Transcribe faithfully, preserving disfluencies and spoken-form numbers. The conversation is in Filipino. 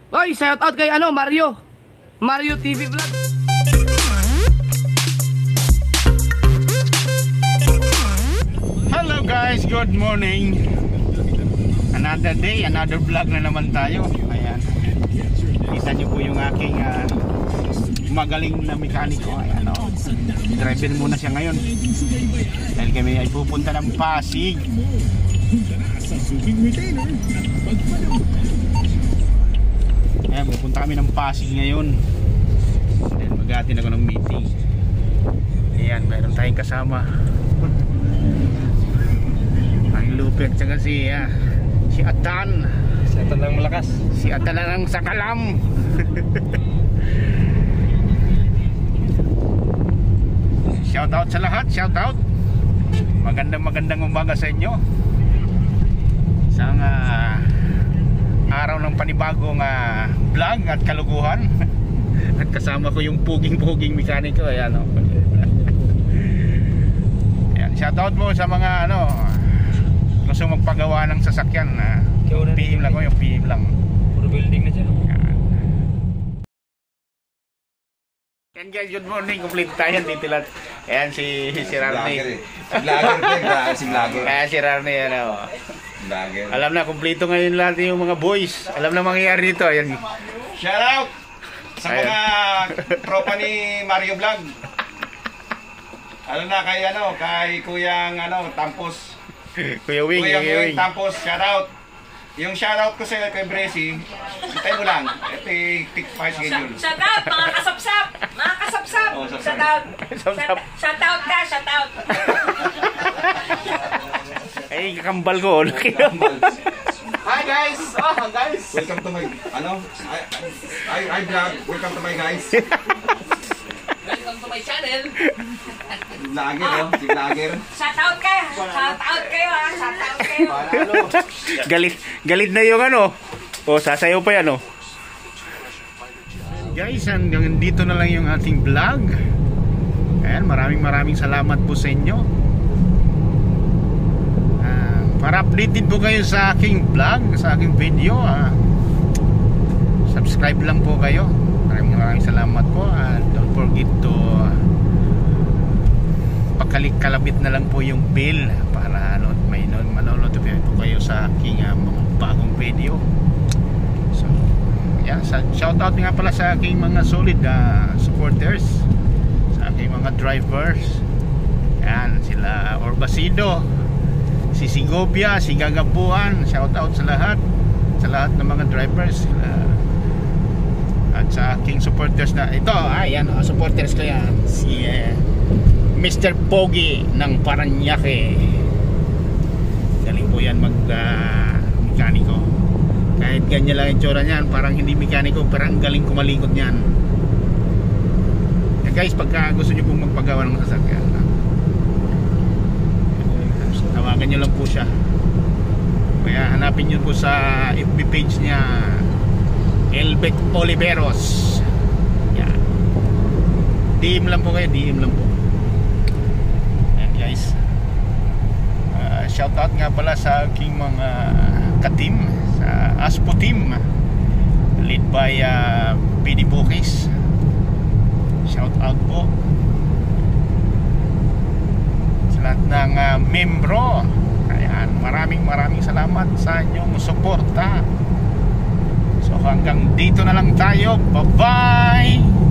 Oy, shout out kay ano, Mario. Mario T V Vlog. Hello guys, good morning. Another day, another vlog na naman tayo. Ayan. Kita niyo po yung aking uh, magaling na mekaniko. Ayan, oh. Driver muna siya ngayon. Dahil kami ay pupunta ng Pasig. Ayan, pupunta kami ng Pasig ngayon. Dahil mag-atin ako ng meeting. Ayan, mayroon tayong kasama. Ang lupit tsaka si uh, si Atan. Si Atan lang malakas. Si Atan lang sa kalam. Shout out sa lahat, shout out. Magandang magandang umaga sa inyo. Isang uh, araw ng panibagong uh, vlog at kaluguhan. At kasama ko yung puging-puging mekaniko. Ayan, oh. Ayan, shout out mo sa mga ano gusto magpagawa ng sasakyan. uh, P M lang ko, yung P M lang. Puro building na dyan. Yan guys, good morning. Complete tayo dito lahat. Ayan si si Rarney. Vlogger eh. Si vlogger. Kaya si Rarney, ano. Vlogger. Alam na, kumpleto ngayon lahat yung mga boys. Alam na mangyayari dito. Ayan. Shout out sa Ayan. mga tropa ni Mario Vlog. Ano na kay ano, kay Kuyang ano, Tampos. Kuya Wing, Kuyang Kuya Wing Wing. Tampos, shout out. Yung shout out ko sa kay Bresi, hintay mo lang. Ito yung tick five schedule. Shout out mga kasapsap! Mga kasapsap! Oh, sapsap. Shout out! Sapsap. Shout out ka! Shout out! Ay, kakambal ko. Hi guys. Ah, guys. Welcome to my, ano, I, I, I vlog. Welcome to my guys. Welcome to my channel! Vlogger, oh, si vlogger. Shout out ka! Shout out kayo ha! Shout out kayo! Galit, galit na yung ano. O, sasayaw pa yan, oh. Guys, hanggang dito na lang yung ating vlog. Ayan, maraming maraming salamat po sa inyo. Uh, para updated po kayo sa aking vlog, sa aking video, uh, subscribe lang po kayo. Maraming maraming salamat po. And don't forget to uh, pakalik-kalabit na lang po yung bell para ano, may manonotify po kayo sa aking uh, mga bagong video. So, yeah, shout out nga pala sa aking mga solid uh, supporters, sa aking mga drivers. Yan, sila Orbasido, si Sigobia, si Gagapuan. Shout out sa lahat, sa lahat ng mga drivers. Sila, at sa aking supporters na ito, ayan, oh, supporters ko yan, si uh, Mister Pogi ng Paranaque. Galing po yan mag uh, mekaniko. Kahit ganyan lang yung tsura niyan, parang hindi mekaniko, pero ang galing kumalikot niyan. Yeah, guys, pagka gusto nyo pong magpagawa ng sasakyan, tawagan nyo lang po siya. Kaya hanapin nyo po sa F B page niya, Elbec Oliveros. Yeah. D M lang po kayo, D M lang po. Ayan guys, uh, shout out nga pala sa aking mga ka-team sa Aspo team, lead by uh, P D Bukis. Shout out po sa lahat ng uh, membro. Ayan, maraming maraming salamat sa inyong suporta. So hanggang dito na lang tayo. Bye bye.